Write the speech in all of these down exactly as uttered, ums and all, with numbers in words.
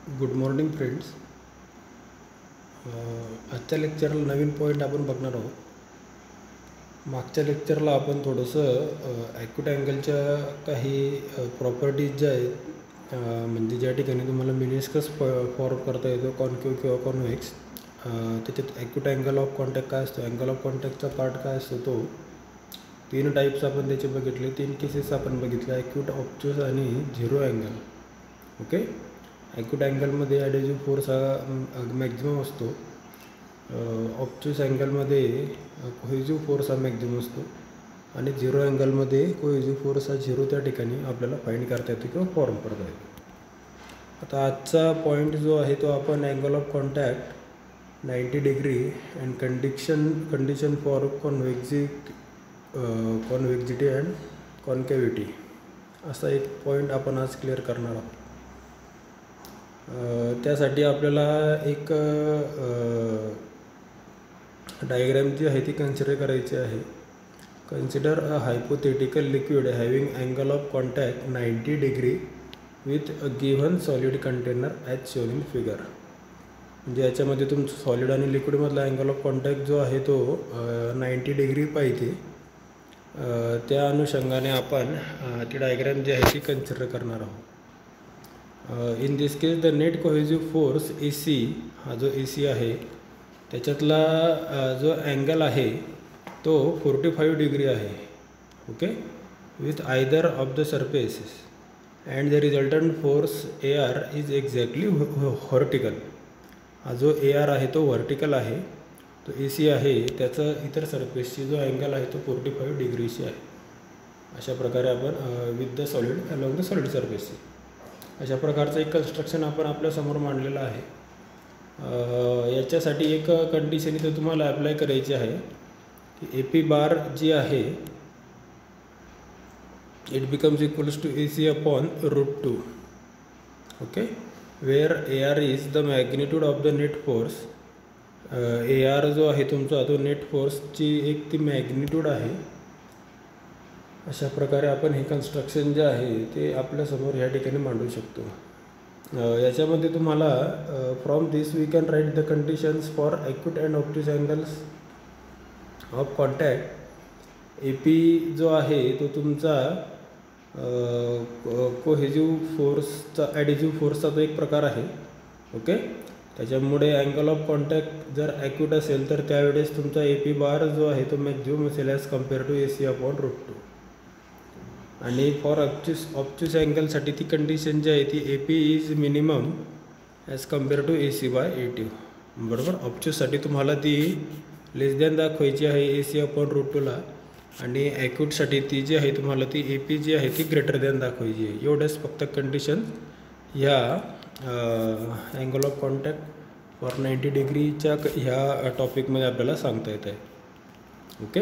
Good morning friends. आजच्या लेक्चरला नवीन point आपण बघणार आहोत. मागच्या लेक्चरला आपण थोडंसं ॲक्यूट अँगलच्या काही प्रॉपर्टीज ज्या आहेत, म्हणजे ज्या ठिकाणी तुम्हाला मिनिस्कस फॉर्म करता येतो, कॉन्केव किंवा कॉन्व्हेक्स, त्याच्यात ॲक्यूट अँगल ऑफ कॉन्टॅक्ट काय असतो, अँगल ऑफ कॉन्टॅक्टचा पार्ट काय असतो, तो तीन टाईप्स आपण त्याचे बघितले, तीन केसेस आपण बघितले, ॲक्यूट, ऑब्च्युअस आणि झिरो अँगल. ओके. ॲक्यूट अँगलमध्ये ॲडेजिव्ह फोर्स हा मॅक्झिमम असतो. ऑब्च्युअस अँगलमध्ये कोहेजिव्ह फोर्स हा मॅक्झिमम असतो आणि झिरो अँगलमध्ये कोहेजिव्ह फोर्स हा झिरो त्या ठिकाणी आपल्याला फाइंड करता येतो किंवा फॉर्म करता येतो. आता आजचा पॉईंट जो आहे तो आपण angle of contact ninety degree and condition condition for convexity convexity and concavity असा एक पॉईंट आपण आज क्लिअर करणार आहोत. त्यासाठी आपल्याला एक डायग्रॅम जी आहे ती कन्सिडर करायची आहे. Consider a hypothetical liquid having angle of contact ninety degree with a given solid container as shown in figure. म्हणजे याच्यामध्ये तुमचं सॉलिड आणि लिक्विडमधला अँगल ऑफ कॉन्टॅक्ट जो आहे तो नाईंटी डिग्री पाहिजे. त्या अनुषंगाने आपण ती डायग्रॅम जी आहे ती कन्सिडर करणार आहोत. In this case the net cohesive force A C, हा जो ए सी आहे त्याच्यातला जो अँगल आहे तो फोर्टी फाईव्ह डिग्री आहे. Okay. With either of the surfaces and the resultant force A R is exactly vertical. हा जो ए आर आहे तो व्हर्टिकल आहे, तो ए सी आहे, त्याचा इतर सरफेसची जो अँगल आहे तो फोर्टी फाईव्ह डिग्रीशी आहे. अशा प्रकारे आपण with the solid along the solid surface अशा प्रकारचं एक कन्स्ट्रक्शन आपण आपल्यासमोर मांडलेलं आहे. याच्यासाठी एक कंडिशन इथं तुम्हाला अप्लाय करायची आहे की ए पी बार जी आहे it becomes equals to A C upon root two. Okay. Where A R is the magnitude of the net force. A R जो आहे तुमचा तो नेट फोर्सची एक ती मॅग्निट्यूड आहे. अशा प्रकारे आपण हे कन्स्ट्रक्शन जे आहे ते आपल्यासमोर ह्या ठिकाणी मांडू शकतो. याच्यामध्ये तुम्हाला from this we can write the conditions for acute and obtuse angles of contact. A P जो आहे तो तुमचा कोहेजिव्ह फोर्सचा ॲडेजिव्ह फोर्सचा तो एक प्रकार आहे. ओके. त्याच्यामुळे अँगल ऑफ कॉन्टॅक्ट जर ॲक्यूट असेल तर त्यावेळेस तुमचा ए पी बार जो आहे तो मॅक्झिमम असेल as compare to A C upon root two. आणि फॉर ऑब्च्युअस ऑब्च्युअस अँगलसाठी ती कंडिशन जी आहे ती A P is minimum as compare to A C by eighty. बरोबर. ऑब्च्युअससाठी तुम्हाला ती लेस दॅन दाखवायची आहे ए सी अपॉन रूट टूला आणि ॲक्यूटसाठी ती जी आहे तुम्हाला ती ए पी जी आहे ती ग्रेटर दॅन दाखवायची आहे. एवढंच फक्त कंडिशन ह्या angle of contact for ninety डिग्रीच्या ह्या टॉपिकमध्ये आपल्याला सांगता येत आहे. ओके.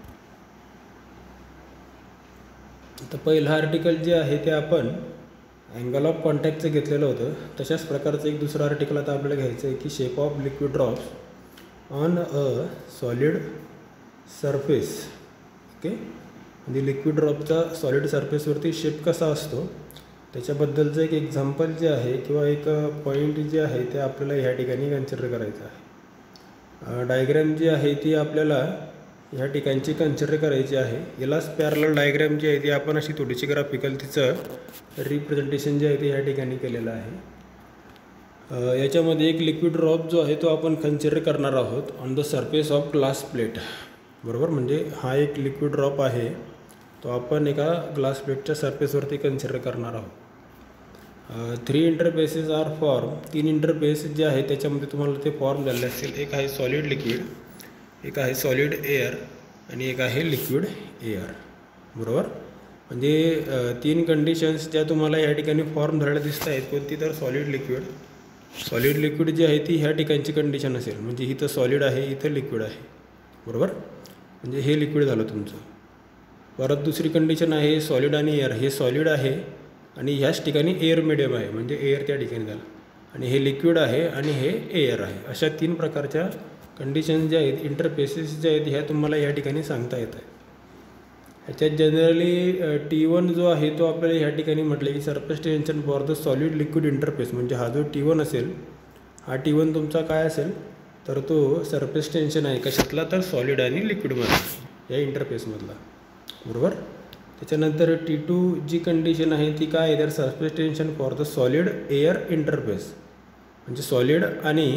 तर पहिलं आर्टिकल जे आहे ते आपण अँगल ऑफ कॉन्टॅक्टचं घेतलेलं होतं. तशाच प्रकारचं एक दुसरं आर्टिकल आता आपल्याला घ्यायचं आहे की shape of liquid drops on a solid surface. Okay. म्हणजे लिक्विड ड्रॉपचा सॉलिड सरफेसवरती शेप कसा असतो त्याच्याबद्दलचं एक एक्झाम्पल जे आहे किंवा एक पॉईंट जे आहे ते आपल्याला ह्या ठिकाणी कन्सिडर करायचं आहे. डायग्रॅम जी आहे ती आपल्याला ह्या ठिकाणची कन्सिडर करायची आहे. यालाच पॅरलल डायग्रॅम जी आहे ती आपण अशी थोडीशी ग्राफिकल तिचं रिप्रेझेंटेशन जे आहे ते ह्या ठिकाणी केलेलं आहे. याच्यामध्ये एक लिक्विड ड्रॉप जो आहे तो आपण कन्सिडर करणार आहोत on the surface of glass plate. बरोबर. म्हणजे हा एक लिक्विड ड्रॉप आहे तो आपण एका ग्लास प्लेटच्या सरफेसवरती कन्सिडर करणार आहोत. Three interfaces are form. तीन इंटरफेस जे आहे त्याच्यामध्ये तुम्हाला ते फॉर्म झाले असतील. एक आहे सॉलिड लिक्विड, एक आहे सॉलिड एअर आणि एक आहे लिक्विड एअर. बरोबर. म्हणजे तीन कंडिशन्स ज्या तुम्हाला या ठिकाणी फॉर्म झालेल्या दिसत आहेत. कोणती तर सॉलिड लिक्विड. सॉलिड लिक्विड जी आहे ती ह्या ठिकाणची कंडिशन असेल. म्हणजे इथं सॉलिड आहे, इथं लिक्विड आहे. बरोबर. म्हणजे हे लिक्विड झालं तुमचं. परत दुसरी कंडिशन आहे सॉलिड आणि एअर. हे सॉलिड आहे आणि ह्याच ठिकाणी एअर मिडियम आहे म्हणजे एअर त्या ठिकाणी झालं. आणि हे लिक्विड आहे आणि हे एअर आहे. अशा तीन प्रकारच्या कंडिशन ज्या आहेत, इंटरफेसेस ज्या आहेत ह्या तुम्हाला या ठिकाणी सांगता येत आहे. ह्याच्यात जनरली टी वन जो आहे तो आपल्याला ह्या ठिकाणी म्हटलं की surface tension for the solid liquid interface, म्हणजे हा जो टी वन असेल हा टी वन तुमचा काय असेल तर तो सरफेस टेन्शन आहे कशातला तर सॉलिड आणि लिक्विडमधला या इंटरफेसमधला, बरोबर. त्याच्यानंतर टी टू जी कंडिशन आहे ती काय आहे तर surface tension for the solid air interface, म्हणजे सॉलिड आणि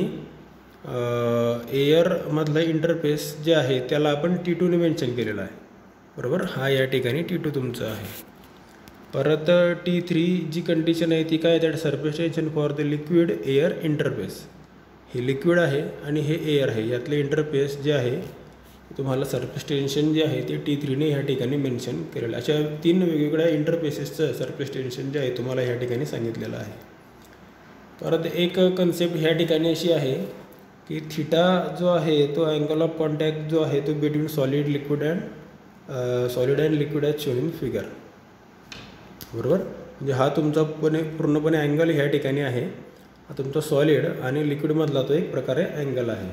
एअरमधलं इंटरफेस जे आहे त्याला आपण टी टूने मेन्शन केलेलं आहे, बरोबर. हा या ठिकाणी टी टू तुमचा आहे. परत टी थ्री जी कंडिशन आहे ती काय आहे तर surface tension for the liquid air interface, हे लिक्विड आहे आणि हे एअर आहे यातले इंटरफेस जे आहे तुम्हाला सरफेस टेन्शन जे आहे ते टी थ्रीने ह्या ठिकाणी मेन्शन केलेलं. अशा तीन वेगवेगळ्या इंटरफेसेसचं सरफेस टेन्शन जे आहे तुम्हाला ह्या ठिकाणी सांगितलेलं आहे. परत एक कन्सेप्ट ह्या ठिकाणी अशी आहे की थिटा जो आहे तो अँगल ऑफ कॉन्टॅक्ट जो आहे तो between solid liquid and solid and liquid as shown in figure, बरोबर. म्हणजे हा तुमचा पण पूर्णपणे अँगल ह्या ठिकाणी आहे, हा तुमचा सॉलिड आणि लिक्विडमधला तो एक प्रकारे अँगल आहे.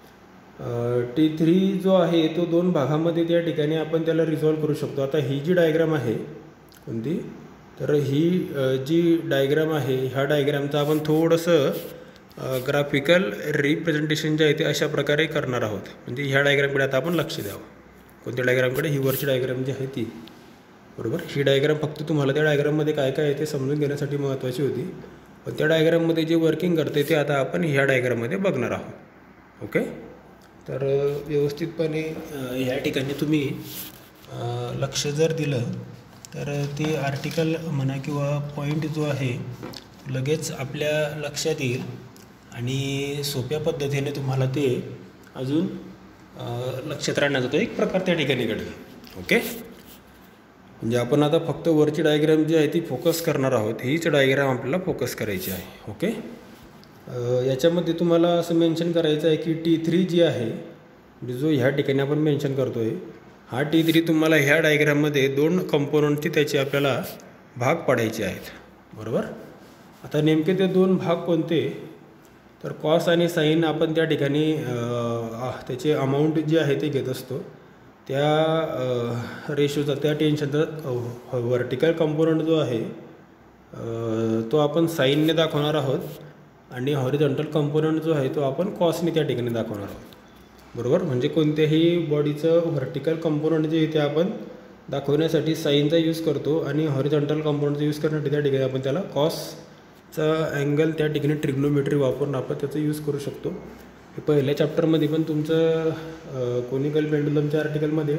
टी थ्री जो आहे तो दोन भागामध्ये त्या ठिकाणी आपण त्याला रिझॉल्व करू शकतो. आता ही जी डायग्राम आहे कोणती तर ही जी डायग्राम आहे ह्या डायग्रामचं आपण थोडंसं ग्राफिकल रिप्रेझेंटेशन जे आहे ते अशा प्रकारे करणार आहोत. म्हणजे ह्या डायग्रामकडे आता आपण लक्ष द्यावं. कोणत्या डायग्रामकडे? ही वरची डायग्राम जी आहे ती, बरोबर. ही डायग्राम फक्त तुम्हाला त्या डायग्राममध्ये काय काय आहे ते समजून घेण्यासाठी महत्त्वाची होती, पण त्या डायग्राममध्ये जे वर्किंग करते ते आता आपण ह्या डायग्राममध्ये बघणार आहोत. ओके. तर व्यवस्थितपणे ह्या ठिकाणी तुम्ही लक्ष जर दिलं तर ते आर्टिकल म्हणा किंवा पॉईंट जो आहे लगेच आपल्या लक्षात येईल आणि सोप्या पद्धतीने तुम्हाला ते अजून लक्षात राहण्याचा तो एक प्रकार त्या ठिकाणी घडेल. ओके. म्हणजे आपण आता फक्त वरची डायग्राम जी आहे ती फोकस करणार आहोत, हीच डायग्राम आपल्याला फोकस करायची आहे. ओके. याच्यामध्ये तुम्हाला असं मेन्शन करायचं आहे की टी थ्री जी आहे म्हणजे जो ह्या ठिकाणी आपण मेन्शन करतो आहे हा टी थ्री तुम्हाला ह्या डायग्राममध्ये दोन कंपोनंटचे त्याचे आपल्याला भाग पाडायचे आहेत, बरोबर. आता नेमके ते दोन भाग कोणते तर कॉस आणि साईन आपण त्या ठिकाणी त्याचे अमाऊंट जे आहे ते घेत असतो. त्या रेशोचा त्या टेन्शनचा व्हर्टिकल कंपोनंट जो आहे तो आपण साईनने दाखवणार आहोत आणि हॉरिझॉन्टल कंपोनंट जो आहे तो आपण कॉसने त्या ठिकाणी दाखवणार आहोत, बरोबर. म्हणजे कोणत्याही बॉडीचं व्हर्टिकल कंपोनंट जे आहे ते आपण दाखवण्यासाठी साईनचा यूज करतो आणि हॉरिझॉन्टल कंपोनंटचा यूज करण्यासाठी त्या ठिकाणी आपण त्याला कॉसचा अँगल त्या ठिकाणी ट्रिग्नोमेट्री वापरून आपण त्याचा यूज करू शकतो. हे पहिल्या चॅप्टरमध्ये पण तुमचं कोनिकल पेंडुलमच्या आर्टिकलमध्ये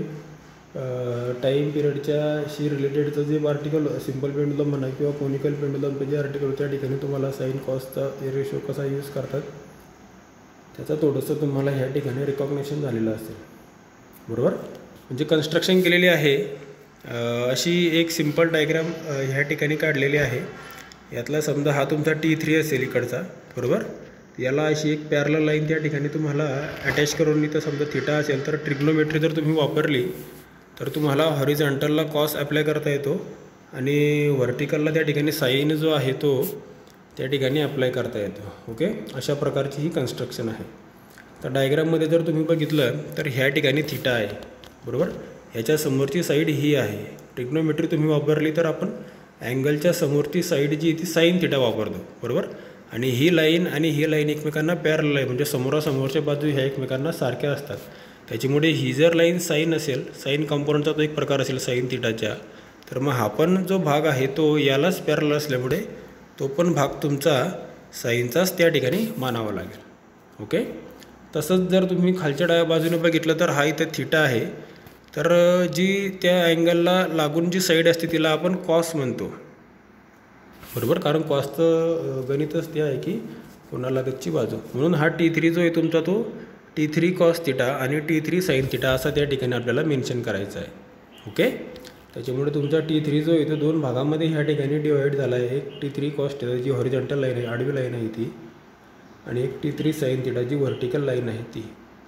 टाईम पिरियडच्याशी रिलेटेडचं जे आर्टिकल सिम्पल पेंडुलम म्हणा किंवा कोनिकल पेंडुलमचं जे आर्टिकल त्या ठिकाणी तुम्हाला साईन कॉसचा रेशो कसा यूज करतात त्याचं थोडंसं तुम्हाला ह्या ठिकाणी रिकॉग्निशन झालेलं असेल, बरोबर. म्हणजे कन्स्ट्रक्शन केलेली आहे अशी एक सिम्पल डायग्राम ह्या ठिकाणी काढलेली आहे. यातला समजा हा तुमचा टी थ्री असेल इकडचा, बरोबर. याला अशी एक पॅरलल लाईन त्या ठिकाणी तुम्हाला अटॅच करून इथं समजा थिटा असेल तर ट्रिग्नोमेट्री जर तुम्ही वापरली तर तुम्हाला हॉरिझॉन्टलला कॉस अप्लाय करता येतो आणि व्हर्टिकलला त्या ठिकाणी साईन जो आहे तो त्या ठिकाणी अप्लाय करता येतो. ओके. अशा प्रकारची ही कन्स्ट्रक्शन आहे. तर डायग्राममध्ये जर तुम्ही बघितलं तर ह्या ठिकाणी थिटा आहे, बरोबर. ह्याच्या समोरची साईड ही आहे. ट्रिग्नोमेट्री तुम्ही वापरली तर आपण अँगलच्या समोरची साईड जी ती साईन थिटा वापरतो, बरोबर. आणि ही लाईन आणि ही लाईन एकमेकांना पॅरलल आहे म्हणजे समोरासमोरच्या बाजू ह्या एकमेकांना सारख्या असतात. त्याच्यामुळे ही जर लाईन साईन असेल, साईन कंपोनंटचा तो एक प्रकार असेल साईन थिटाच्या, तर मग हा पण जो भाग आहे तो यालाच पॅरलल असल्यामुळे तो पण भाग तुमचा साईनचाच त्या ठिकाणी मानावा लागेल. ओके. तसंच जर तुम्ही खालच्या डाव्या बाजूने बघितलं तर हा इथं थिटा आहे, तर जी त्या अँगलला लागून जी साईड असते तिला आपण कॉस म्हणतो, बरोबर. कारण कॉसचं गणितच ते आहे की कोणालगतची बाजू. म्हणून हा टी थ्री जो आहे तुमचा तो टी थ्री कॉस थिटा आणि टी थ्री साईन थिटा असा त्या ठिकाणी आपल्याला मेन्शन करायचं आहे. ओके. त्याच्यामुळे तुमचा टी थ्री जो आहे तो दोन भागामध्ये ह्या ठिकाणी डिवाईड झाला आहे. एक टी थ्री कॉस थिटा जी हॉरिझॉन्टल लाईन आहे, आडवी लाईन आहे ती, आणि एक टी थ्री साईन थिटा जी व्हर्टिकल लाईन आहे ती.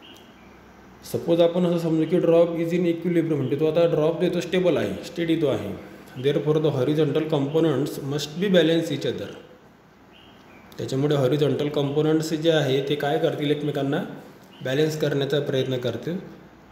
सपोज आपण असं समजू की ड्रॉप इज इन इक्विलिब्रियम म्हणजे तो आता ड्रॉप जो तो स्टेबल आहे, स्टेडी तो आहे. Therefore the horizontal components must be balance each other. त्याच्यामुळे हॉरिझॉन्टल कंपोनंट्स जे आहे ते काय करतील एकमेकांना बॅलन्स करण्याचा प्रयत्न करतील.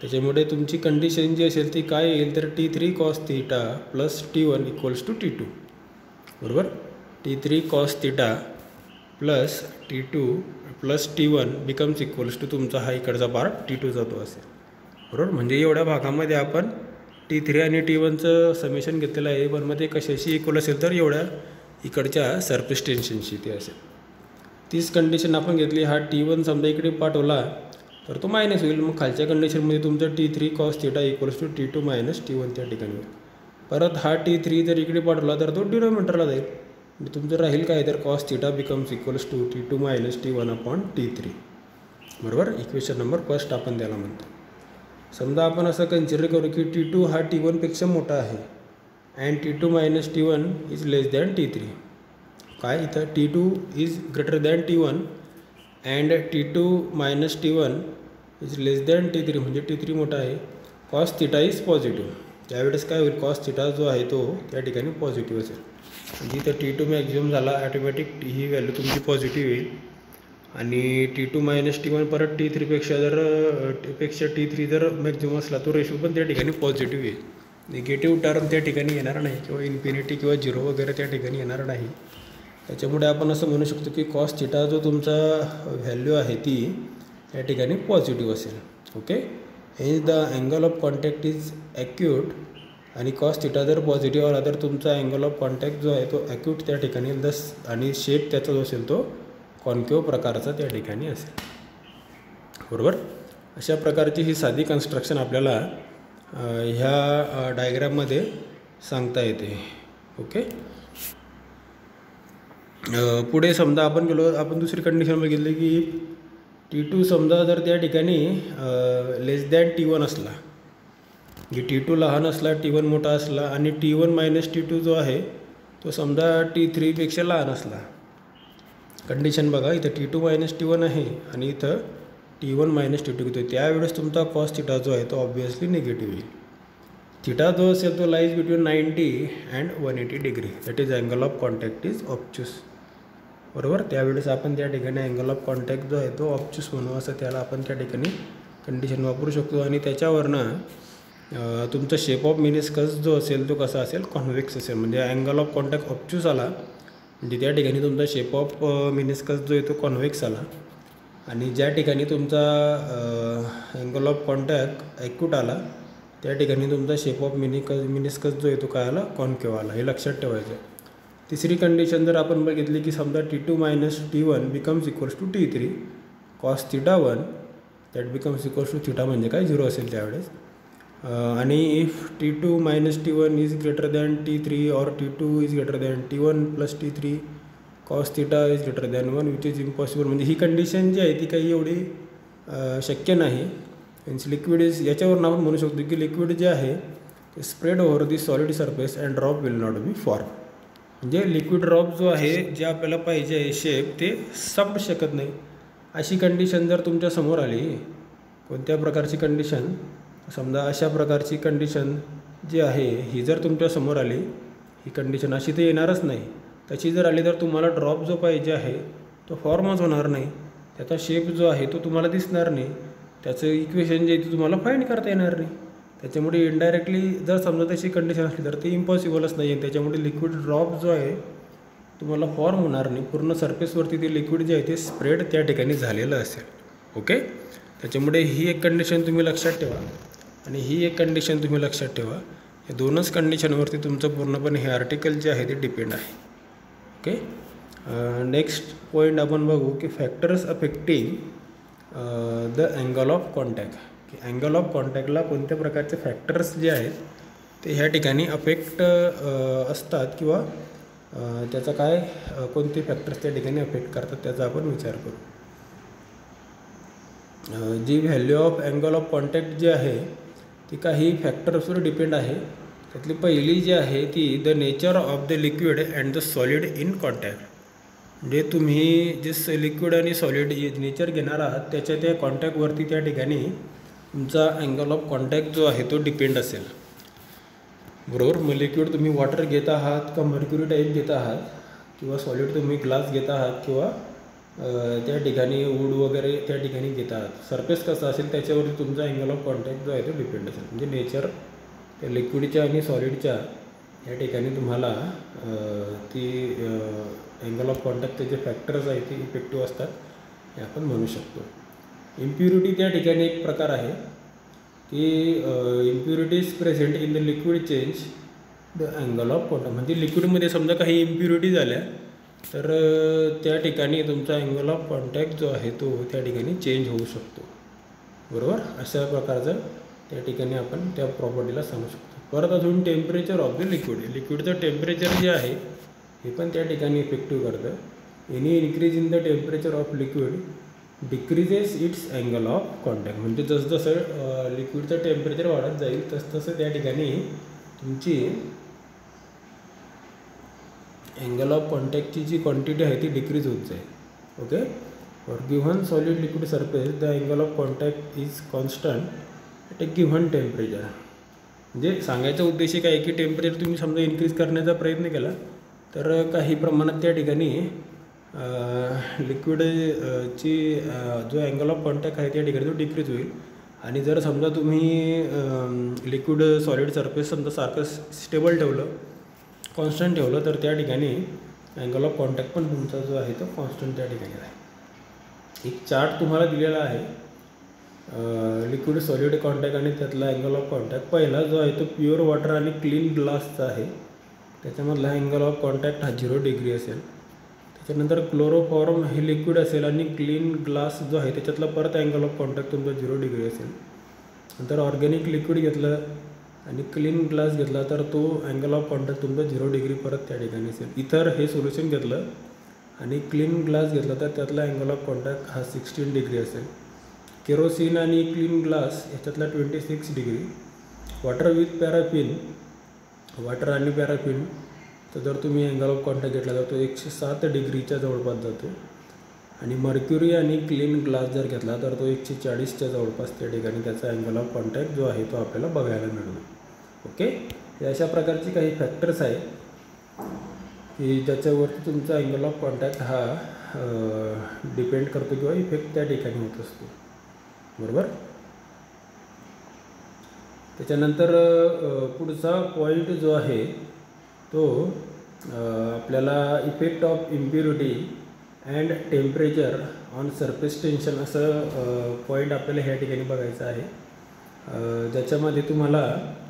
त्याच्यामुळे तुमची कंडिशन जी असेल ती काय येईल तर T three cos theta plus T one equals to T two, बरोबर. T three cos theta plus T two plus T one becomes equals to तुमचा हा इकडचा पार्ट टी टू जातो असेल, बरोबर. म्हणजे एवढ्या भागामध्ये आपण टी थ्री आणि टी वनचं समेशन घेतलेलं आहे, पण मग ते कशाशी इक्वल असेल तर एवढ्या इकडच्या सरफेस टेन्शनशी ते असेल. तीच कंडिशन आपण घेतली. हा टी वन समजा इकडे पाठवला तर तो मायनस होईल. मग खालच्या कंडिशनमध्ये तुमचं T three cos theta equals to T two minus T one त्या ठिकाणी होईल. परत हा टी थ्री जर इकडे पाठवला तर तो डिनोमिनेटरला जाईल. म्हणजे तुमचं राहील काय तर cos theta becomes equals to T two minus T one upon T three, बरोबर. इक्वेशन नंबर फर्स्ट आपण त्याला म्हणतो. समजा आपण असं कन्सिडर करू की टी टू हा टी वनपेक्षा मोठा आहे and T two minus T one is less than T three. काय इथं T two is greater than T one and T two minus T one is less than T three, म्हणजे T three मोठा आहे. Cos theta is positive. त्यावेळेस काय होईल, cos theta जो आहे तो त्या ठिकाणी पॉझिटिव्ह असेल. म्हणजे इथं टी टू मॅक्झिमम झाला, ॲटोमॅटिक ही व्हॅल्यू तुमची पॉझिटिव्ह येईल. आणि T two minus T one परत टी थ्रीपेक्षा जर पेक्षा टी थ्री जर मॅक्झिमम असला तो रेशो पण त्या ठिकाणी पॉझिटिव्ह येईल. निगेटिव्ह टर्म त्या ठिकाणी येणार नाही किंवा इन्फिनिटी किंवा झिरो वगैरे त्या ठिकाणी येणार नाही. त्याच्यामुळे आपण असं म्हणू शकतो की कॉस थिटा जो तुमचा व्हॅल्यू आहे ती त्या ठिकाणी पॉझिटिव्ह असेल. Okay. Hence the angle of contact is acute. आणि कॉस थिटा जर पॉझिटिव्ह आला तर तुमचा अँगल ऑफ कॉन्टॅक्ट जो आहे तो ॲक्यूट त्या ठिकाणी दस आणि शेप त्याचा जो असेल तो कॉन्केव्ह प्रकारचा त्या ठिकाणी असेल, बरोबर. अशा प्रकारची ही साधी कन्स्ट्रक्शन आपल्याला ह्या डायग्राममध्ये सांगता येते. ओके. पुढे समजा आपण गेलो, आपण दुसरी कंडिशन बघितली की टी टू समजा जर त्या ठिकाणी लेस दॅन टी वन असला, की टी टू लहान असला टी वन मोठा असला आणि T one minus T two जो आहे तो समजा टी थ्रीपेक्षा लहान असला. कंडिशन बघा, इथं T two minus T one आहे आणि इथं T one minus T two घेतो. त्यावेळेस तुमचा कॉस थिटा जो आहे तो ऑब्वियसली निगेटिव्ह येईल. थिटा जो असेल तो lies between ninety and one eighty degree. That is angle of contact is obtuse, बरोबर. त्यावेळेस आपण त्या ठिकाणी अँगल ऑफ कॉन्टॅक्ट जो आहे तो ऑब्च्युस म्हणू असं त्याला आपण त्या ठिकाणी कंडिशन वापरू शकतो. आणि त्याच्यावरनं तुमचा शेप ऑफ मिनिस्कस जो असेल तो कसा असेल, कॉन्व्हेक्स असेल. म्हणजे अँगल ऑफ कॉन्टॅक्ट ऑब्च्युस आला म्हणजे त्या ठिकाणी तुमचा शेप ऑफ मिनिस्कस जो आहे तो कॉन्व्हेक्स आला. आणि ज्या ठिकाणी तुमचा अँगल ऑफ कॉन्टॅक्ट ॲक्यूट आला त्या ठिकाणी तुमचा शेप ऑफ मिनिकस मिनिस्कस जो आहे तो काय आला, कॉन्केव्ह आला. हे लक्षात ठेवायचं. तिसरी कंडिशन जर आपण बघितली की समजा T two minus T one becomes equals to T three cos theta one that becomes equals to theta म्हणजे काय झिरो असेल त्यावेळेस. आणि if T two minus T one is greater than T three or T two is greater than T one plus T three cos theta is greater than one which is impossible. म्हणजे ही condition जी आहे ती काही एवढी शक्य नाही. Means liquid is, याच्यावरून आपण म्हणू शकतो की लिक्विड जे आहे ते spread over the solid surface and drop will not be form. म्हणजे लिक्विड ड्रॉप जो आहे जे आपल्याला पाहिजे आहे शेप ते सापडू शकत नाही. अशी कंडिशन जर तुमच्या समोर आली, कोणत्या प्रकारची कंडिशन, समजा अशा प्रकारची कंडिशन जी आहे ही जर तुमच्या समोर आली, ही कंडिशन अशी तर येणारच नाही. त्याची जर आली तर तुम्हाला ड्रॉप जो पाहिजे आहे तो फॉर्मच होणार नाही. त्याचा शेप जो आहे तो तुम्हाला दिसणार नाही. त्याचं इक्वेशन जे आहे ते तुम्हाला फाइंड करता येणार नाही. त्याच्यामुळे इनडायरेक्टली जर समजा तशी कंडिशन असली तर ते इम्पॉसिबलच नाही आहे. त्याच्यामुळे लिक्विड ड्रॉप जो आहे तुम्हाला फॉर्म होणार नाही. पूर्ण सरफेसवरती ते लिक्विड जे आहे ते स्प्रेड त्या ठिकाणी झालेलं असेल. ओके. त्याच्यामुळे ही एक कंडिशन तुम्ही लक्षात ठेवा आणि ही एक कंडिशन तुम्ही लक्षात ठेवा. या दोनच कंडिशनवरती तुमचं पूर्णपणे हे आर्टिकल जे आहे ते डिपेंड आहे. ओके. नेक्स्ट पॉईंट आपण बघू की factors affecting the angle of contact. की अँगल ऑफ कॉन्टॅक्टला कोणत्या प्रकारचे फॅक्टर्स जे आहेत ते ह्या ठिकाणी अफेक्ट असतात किंवा त्याचा काय कोणते फॅक्टर्स त्या ठिकाणी अफेक्ट करतात त्याचा आपण विचार करू. जी value of angle of contact जी आहे ती काही फॅक्टर्सवर डिपेंड आहे. त्यातली पहिली जी आहे ती the nature of the liquid and the solid in contact. म्हणजे तुम्ही जे लिक्विड आणि सॉलिड नेचर घेणार आहात त्याच्या त्या कॉन्टॅक्टवरती त्या ठिकाणी तुमचा अँगल ऑफ कॉन्टॅक्ट जो आहे तो डिपेंड असेल, बरोबर. मग लिक्विड तुम्ही वॉटर घेत आहात का मर्क्युरी टाईप घेत आहात किंवा सॉलिड तुम्ही ग्लास घेत आहात किंवा त्या ठिकाणी वूड वगैरे त्या ठिकाणी घेतात. सरफेस कसा असेल त्याच्यावरती तुमचा अँगल ऑफ कॉन्टॅक्ट जो आहे तो डिपेंड असेल. म्हणजे नेचर त्या लिक्विडच्या आणि सॉलिडच्या या ठिकाणी तुम्हाला ती अँगल ऑफ कॉन्टॅक्टचे जे फॅक्टर्स आहेत ते इफेक्टिव्ह असतात हे आपण म्हणू शकतो. इम्प्युरिटी त्या ठिकाणी एक प्रकार आहे की impurities present in the liquid change the angle of contact. म्हणजे लिक्विडमध्ये समजा काही इम्प्युरिटी झाल्या तर त्या ठिकाणी तुमचा अँगल ऑफ कॉन्टॅक्ट जो आहे तो त्या ठिकाणी चेंज होऊ शकतो. बरोबर, अशा प्रकारचं त्या ठिकाणी आपण त्या प्रॉपर्टीला सांगू शकतो. परत अजून टेम्परेचर ऑफ द लिक्विड, लिक्विडचं टेम्परेचर जे आहे हे पण त्या ठिकाणी इफेक्टिव्ह करतं. Any increase in the temperature of liquid decreases its angle of contact. म्हणजे जसजसं लिक्विडचं टेम्परेचर वाढत जाईल तसतसं त्या ठिकाणी तुमची अँगल ऑफ कॉन्टॅक्टची जी क्वांटिटी आहे ती डिक्रीज होत जाईल. Okay, for given solid liquid surface the angle of contact is constant at a given temperature. म्हणजे सांगायचा उद्देश काय आहे की टेम्परेचर तुम्ही समजा इन्क्रीज करण्याचा प्रयत्न केला तर काही प्रमाणात त्या ठिकाणी लिक्विडची जो अँगल ऑफ कॉन्टॅक्ट आहे त्या ठिकाणी तो डिक्रीज होईल. आणि जर समजा तुम्ही लिक्विड सॉलिड सरफेस समजा सारखं स्टेबल ठेवलं, कॉन्स्टंट ठेवलं तर त्या ठिकाणी अँगल ऑफ कॉन्टॅक्ट पण तुमचा जो आहे तो कॉन्स्टंट त्या ठिकाणी आहे. एक चार्ट तुम्हाला दिलेला आहे लिक्विड सॉलिड कॉन्टॅक्ट आणि त्यातला अँगल ऑफ कॉन्टॅक्ट. पहिला जो आहे तो प्युअर वॉटर आणि क्लीन ग्लासचा आहे. त्याच्यामधला अँगल ऑफ कॉन्टॅक्ट हा झिरो डिग्री असेल. त्याच्यानंतर क्लोरोफॉर्म हे लिक्विड असेल आणि क्लीन ग्लास जो आहे त्याच्यातला परत अँगल ऑफ कॉन्टॅक्ट तुमचा झिरो डिग्री असेल. नंतर ऑर्गॅनिक लिक्विड घेतलं आणि क्लीन ग्लास घेतला तर तो अँगल ऑफ कॉन्टॅक्ट तुमचा झिरो डिग्री परत त्या ठिकाणी असेल. इतर हे सोल्युशन घेतलं आणि क्लीन ग्लास घेतला तर त्यातला अँगल ऑफ कॉन्टॅक्ट हा सिक्स्टीन डिग्री असेल. केरोसिन आणि क्लीन ग्लास याच्यातला twenty six degree. Water with paraffin, water आणि पॅराफिन तर जर तुम्ही अँगल ऑफ कॉन्टॅक्ट घेतला तर तो एकशे सात डिग्रीच्या जवळपास जातो. आणि मर्क्युरी आणि क्लीन ग्लास जर घेतला तर तो एकशे चाळीसच्या जवळपास त्या ठिकाणी त्याचा अँगल ऑफ कॉन्टॅक्ट जो आहे तो आपल्याला बघायला मिळतो. ओके, हे अशा प्रकारचे काही फॅक्टर्स आहे की ज्याच्यावरती तुमचा अँगल ऑफ कॉन्टॅक्ट हा डिपेंड करतो किंवा इफेक्ट त्या ठिकाणी होत असतो. बरोबर. त्याच्यानंतर पुढचा पॉईंट जो आहे तो आपल्याला effect of impurity and temperature on surface tension असं पॉईंट आपल्याला ह्या ठिकाणी बघायचं आहे. ज्याच्यामध्ये तुम्हाला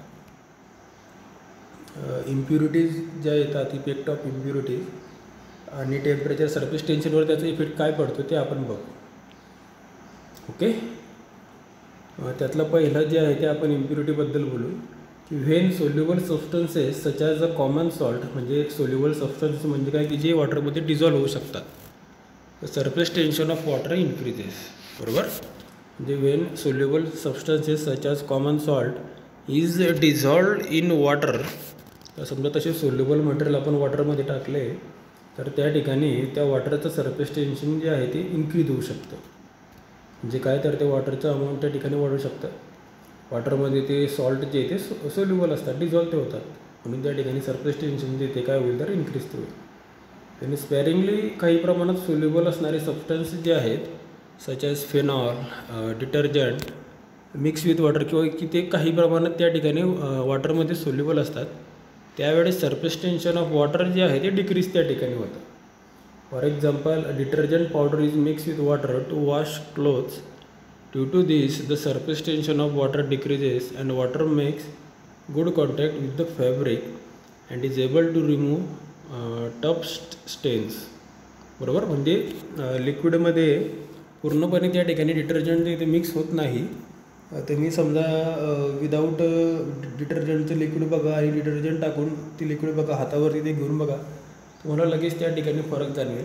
इम्प्युरिटीज ज्या येतात, इफेक्ट ऑफ इम्प्युरिटीज आणि टेम्परेचर सरफेस टेन्शनवर त्याचा इफेक्ट काय पडतो ते आपण बघू. ओके, त्यातलं पहिलं जे आहे ते आपण इम्प्युरिटीबद्दल बोलू की when soluble substances such as a common salt. म्हणजे सोल्युबल सबस्टन्स म्हणजे काय की जे वॉटरमध्ये डिझॉल्व्ह होऊ शकतात. Surface tension of water increases. बरोबर, म्हणजे when soluble substances such as common salt is dissolved in water. तर समजा तसे सोल्युबल मटेरियल आपण वॉटरमध्ये टाकले तर त्या ठिकाणी त्या वॉटरचं सरफेस टेन्शन जे आहे ते इन्क्रीज होऊ शकतं. म्हणजे काय तर ते वॉटरचं अमाऊंट त्या ठिकाणी वाढू शकतं. वॉटरमध्ये ते सॉल्ट जे ते सो सोल्युबल असतात, डिझॉल्व ते होतात, म्हणून त्या ठिकाणी सरफेस टेन्शन जे ते काय होईल तर इन्क्रीज होईल. आणि स्पॅरिंगली काही प्रमाणात सोल्युबल असणारे सबस्टन्स जे आहेत such as phenol, detergent mix with water किंवा की ते काही प्रमाणात त्या ठिकाणी वॉटरमध्ये सोल्युबल असतात, त्यावेळेस सरफेस टेन्शन ऑफ वॉटर जे आहे ते डिक्रीज त्या ठिकाणी होतं. For example, detergent powder is mix with water to wash clothes. Due to this, the surface tension of water decreases and water makes good contact with the fabric and is able to remove uh, tough stains. बरोबर, म्हणजे लिक्विडमध्ये पूर्णपणे त्या ठिकाणी detergent इथे mix होत नाही. तुम्ही समजा विदाऊट डिटर्जंटचं लिक्विड बघा आणि डिटर्जंट टाकून ती लिक्विड बघा, हातावरती ते घेऊन बघा, तुम्हाला लगेच त्या ठिकाणी फरक जाणवेल.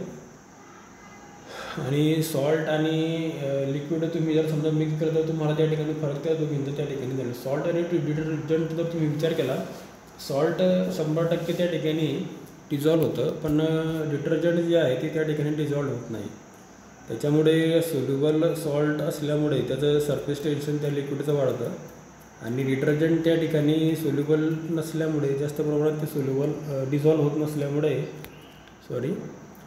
आणि सॉल्ट आणि लिक्विड तुम्ही जर समजा मिक्स केलं तर तुम्हाला त्या ठिकाणी फरक त्या दोघींचा त्या ठिकाणी जाईल. सॉल्ट आणि डिटर्जंट जर तुम्ही विचार केला, सॉल्ट शंभर टक्के त्या ठिकाणी डिझॉल्व होतं, पण डिटर्जंट जे आहे ते त्या ठिकाणी डिझॉल्व होत नाही. त्याच्यामुळे सोल्युबल सॉल्ट असल्यामुळे त्याचं सरफेस टेन्शन त्या लिक्विडचं वाढतं आणि डिटर्जंट त्या ठिकाणी सोल्युबल नसल्यामुळे, जास्त प्रमाणात ते सोल्युबल डिझॉल्व होत नसल्यामुळे सॉरी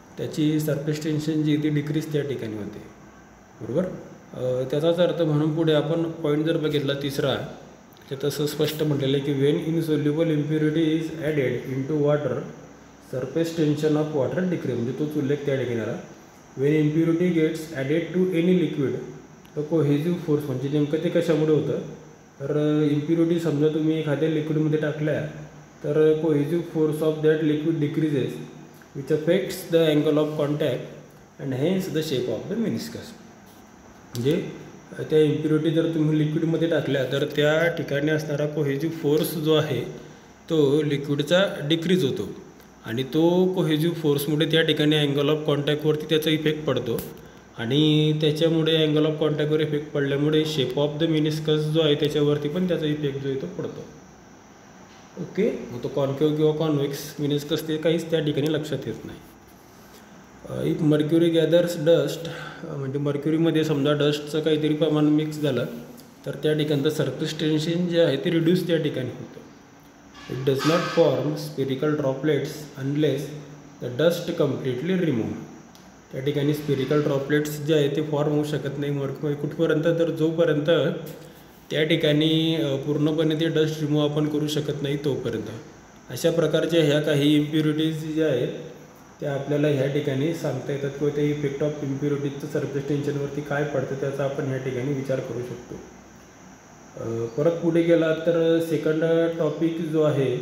त्याची सरफेस टेन्शन जी ती डिक्रीज त्या ठिकाणी होते, बरोबर. त्याचाच अर्थ म्हणून पुढे आपण पॉईंट जर बघितला तिसरा, तर तसं स्पष्ट म्हटलेलं आहे की when insoluble impurity is added into water surface tension of water decrease, म्हणजे तोच उल्लेख त्या ठिकाणी आला. When impurity gets added to any liquid तर कोहेजिव्ह फोर्स, म्हणजे नेमकं ते कशामुळे होतं, तर इम्प्युरिटी समजा तुम्ही एखाद्या लिक्विडमध्ये टाकल्या तर cohesive force of that liquid decreases which affects the angle of contact and hence the shape of the meniscus. म्हणजे त्या इम्प्युरिटी जर तुम्ही लिक्विडमध्ये टाकल्या तर त्या ठिकाणी असणारा कोहेजिव्ह फोर्स जो आहे तो लिक्विडचा डिक्रीज होतो आणि तो कोहेजिव्ह फोर्समुळे त्या ठिकाणी अँगल ऑफ कॉन्टॅक्टवरती त्याचा इफेक्ट पडतो आणि त्याच्यामुळे अँगल ऑफ कॉन्टॅक्टवर इफेक्ट पडल्यामुळे शेप ऑफ द मेनिस्कस जो आहे त्याच्यावरती पण त्याचा इफेक्ट जो आहे तो पडतो. ओके, मग तो कॉन्केव्ह किंवा कॉन्व्हेक्स मेनिस्कस ते काहीच त्या ठिकाणी लक्षात येत नाही. इफ मर्क्युरी गॅदर्स डस्ट, म्हणजे मर्क्युरीमध्ये समजा डस्टचं काहीतरी प्रमाण मिक्स झालं तर त्या ठिकाणचं सरफेस टेन्शन जे आहे ते रिड्यूस त्या ठिकाणी होतं. It does not form spherical droplets unless the dust completely remove. त्या ठिकाणी स्पेरिकल ड्रॉपलेट्स जे आहे ते फॉर्म होऊ शकत नाही मर्क्युरी कुठपर्यंत, तर जोपर्यंत त्या ठिकाणी पूर्णपणे ते डस्ट रिमूव्ह आपण करू शकत नाही तोपर्यंत. अशा प्रकारच्या ह्या काही इम्प्युरिटीज ज्या आहेत त्या आपल्याला ह्या ठिकाणी सांगता येतात किंवा ते इफेक्ट ऑफ इम्प्युरिटीजचं सरफेस टेन्शनवरती काय पडतं त्याचा आपण ह्या ठिकाणी विचार करू शकतो. परत पुढे गेला तर सेकंड टॉपिक जो आहे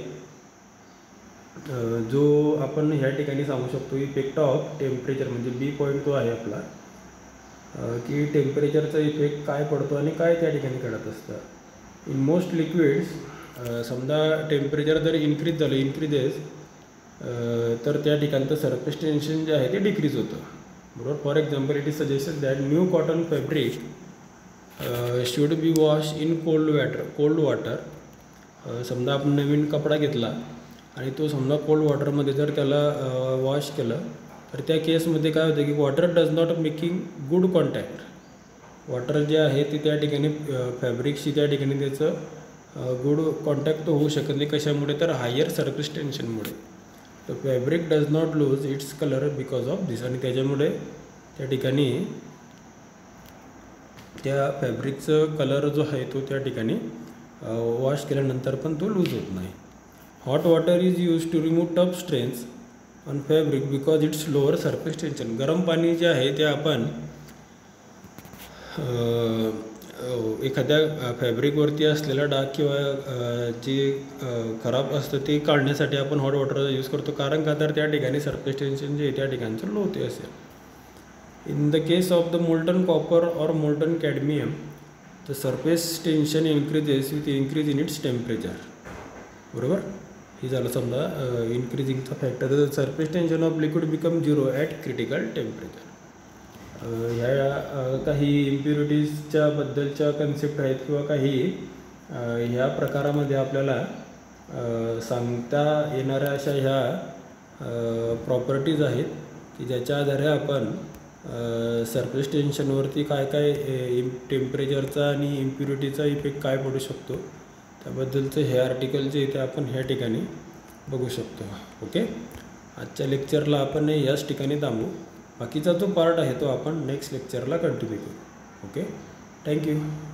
जो आपण ह्या ठिकाणी सांगू शकतो इफेक्ट ऑफ टेम्परेचर, म्हणजे बी पॉईंट तो आहे आपला की टेम्परेचरचा इफेक्ट काय पडतो आणि काय त्या ठिकाणी घडत असतं. इन मोस्ट लिक्विड्स समजा टेम्परेचर जर इन्क्रीज झालं इन्क्रीजेस तर त्या ठिकाणचं सरफेस टेन्शन जे आहे ते डिक्रीज होतं, बरोबर. For example it is suggested that new cotton fabric should be wash in cold water cold water समजा आपण नवीन कपडा घेतला आणि तो समजा कोल्ड वॉटरमध्ये जर त्याला वॉश केलं तर त्या केसमध्ये काय होतं की water does not making good contact. Water जे आहे ते त्या ठिकाणी फॅब्रिकशी त्या ठिकाणी त्याचं गुड कॉन्टॅक्ट तो होऊ शकत नाही. कशामुळे, तर हायर सरफेस टेन्शनमुळे. तर fabric does not lose its colour because of this, आणि त्याच्यामुळे त्या ठिकाणी त्या फॅब्रिकचं कलर जो आहे तो त्या ठिकाणी वॉश केल्यानंतर पण तो लूज होत नाही. Hot water is use to remove tough strains on fabric because its lower surface tension. गरम पाणी जे आहे ते आपण एखाद्या फॅब्रिकवरती असलेला डाग किंवा जे खराब असतं ते काढण्यासाठी आपण हॉट वॉटरचा यूज करतो, कारण का तर त्या ठिकाणी सरफेस टेन्शन जे आहे त्या ठिकाणचं लो होते असेल. In the case of the molten copper or molten cadmium the surface tension increases with increase in its temperature, बरोबर. हे झालं समजा इन्क्रीजिंगचा factor. The surface tension of liquid become zero at critical temperature. ह्या काही इम्प्युरिटीजच्या बद्दलच्या कन्सेप्ट आहेत किंवा काही ह्या प्रकारामध्ये आपल्याला सांगता येणाऱ्या अशा ह्या प्रॉपर्टीज आहेत की ज्याच्या आधारे आपण सरफेस टेन्शनवरती काय काय टेम्परेचरचा आणि इम्प्युरिटीचा इफेक्ट काय पडू शकतो त्याबद्दलचं हे आर्टिकल जे ते आपण ह्या ठिकाणी बघू शकतो. ओके, आजच्या लेक्चरला आपण याच ठिकाणी थांबू. बाकीचा जो पार्ट आहे तो आपण नेक्स्ट लेक्चरला कंटिन्यू करू. Okay, thank you.